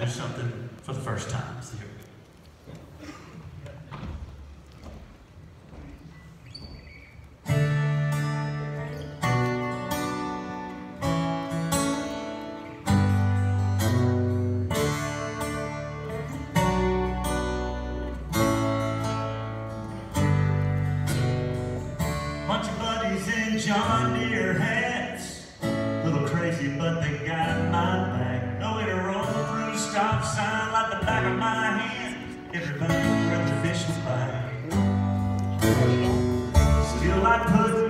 do something for the first time. So here we go. Bunch of buddies in John Deere hats, little crazy, but they got my back. No way to roll through stop sign like the back of my hand. Everybody runs a fishing bite. Still like putting